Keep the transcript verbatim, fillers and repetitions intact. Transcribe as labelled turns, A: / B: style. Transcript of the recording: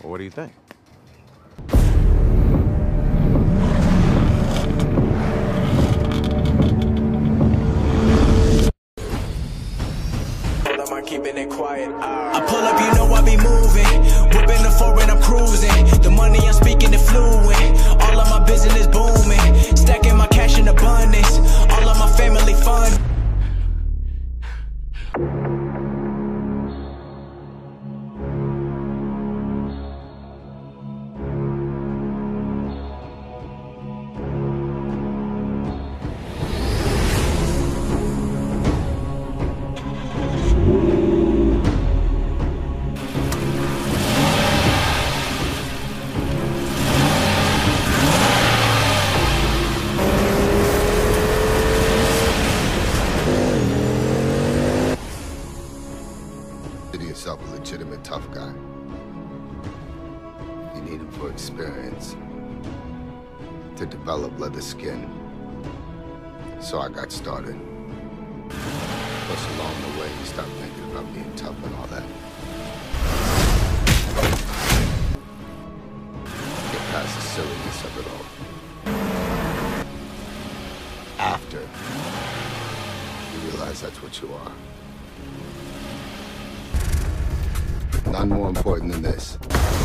A: Well, what do you think?
B: Keeping it quiet. I pull up, you know I be moving. Whipping the foreign, I'm cruising. The money I'm speaking it fluent. All of my business booming. Stacking my cash in abundance. All of my family fun.
C: Consider yourself a legitimate tough guy. You need him for experience, to develop leather skin. So I got started. Plus, along the way, you start thinking about being tough and all that. Get past the silliness of it all. After, you realize that's what you are. None more important than this.